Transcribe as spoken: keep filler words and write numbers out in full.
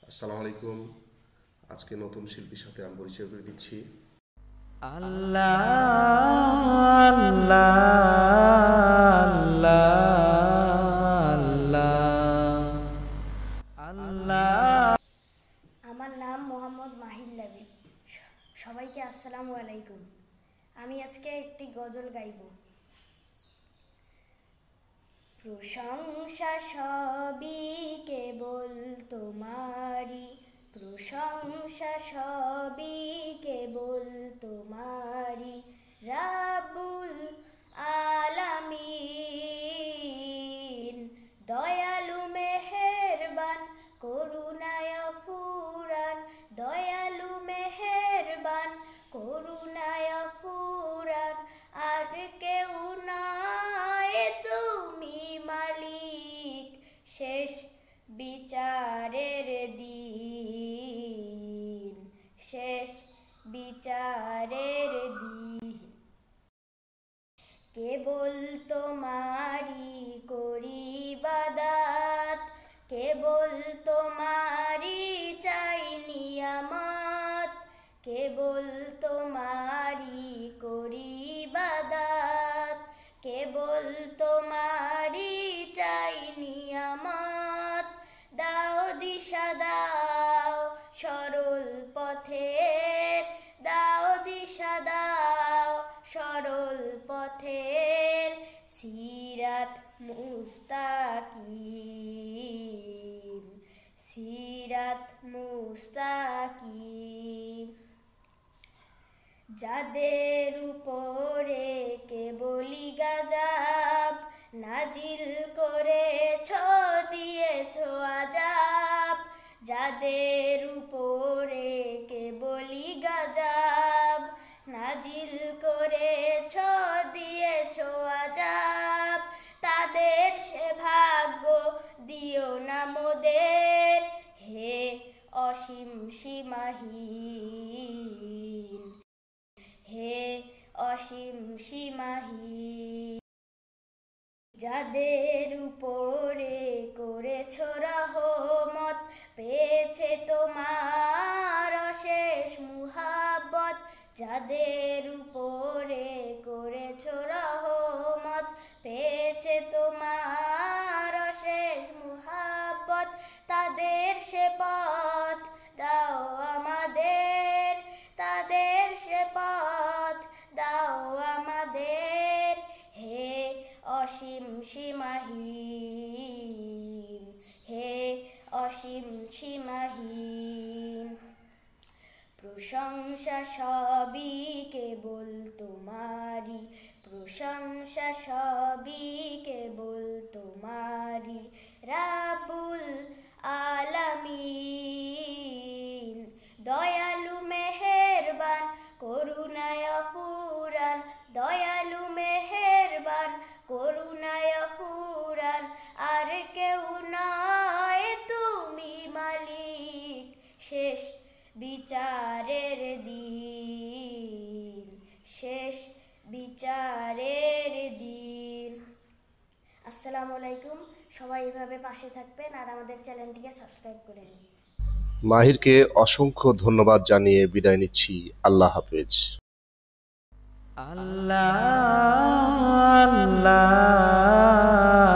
আসসালামু আলাইকুম। আজকে নতুন শিল্পীর সাথে আমি পরিচয় করে দিচ্ছি। আল্লাহ আল্লাহ আল্লাহ আল্লাহ। আমার নাম মোহাম্মদ মাহির লাবিব। সবাইকে আসসালামু আলাইকুম। আমি আজকে একটি গজল গাইব। প্রশংসা সবই কেবল তোমারি, প্রশংসা সবই কেবল তোমারি, রাব্বুল আলামিন। দয়ালু মেহেরবান করুণায় ফুরান, দয়ালু মেহেরবান করুণায় ফুরান। আর কেউ নাই তুমি মালিক, শেষ বিচারের দিন, শেষ বিচারের দিন। কেবল তোমারি করি ইবাদত, কেবল তোমারি চাই নিয়ামত, কেবল তোমারি করি ইবাদত, কেবল তোমারি চাই নিয়ামত। দাও দিশা দাও সরল পথের, দাও দিশা দাও সরল পথের, সিরাত মুস্তাকিম, সিরাত মুস্তাকিম। যাদের উপরে কেবলি গজব নাজিল করেছ দিয়েছ আযাব, যাদের উপরে কেবলি গজব নাজিল করেছ দিয়েছ আযাব, তাদের সে ভাগ্য দিও না মোদের, হে অসীম সীমাহীন, হে অসীম সীমাহীন। যাদের উপরে করেছ রহমত পেয়েছে তোমার অশেষ মুহাব্বত, যাদের উপরে করেছ রহমত পেয়েছে তোমার অশেষ মুহাব্বত, তাদের সে পথ দাও আমাদের, তাদের সে পথ দাও আমাদের, হে অসীম সীমাহীন, হে অসীম সীমাহীন। প্রশংসা সবই কেবল তোমারি, প্রশংসা সবই কেবল তোমারি, রাব্বুল আলামিন। দয়ালু মেহেরবান করুণায় ফুরান, দয়ালু মেহেরবান করুণায় ফুরান। আর কেউ নয় তুমি মালিক, শেষ বিচারের দিন, শেষ বিচারের দিন। আসসালামু আলাইকুম। সবাই এভাবে পাশে থাকবেন আর আমাদের চ্যানেলটিকে সাবস্ক্রাইব করে নিন। মাহিরকে অসংখ্য ধন্যবাদ জানিয়ে বিদায় নিচ্ছি। আল্লাহ হাফেজ। আল্লাহ আল্লাহ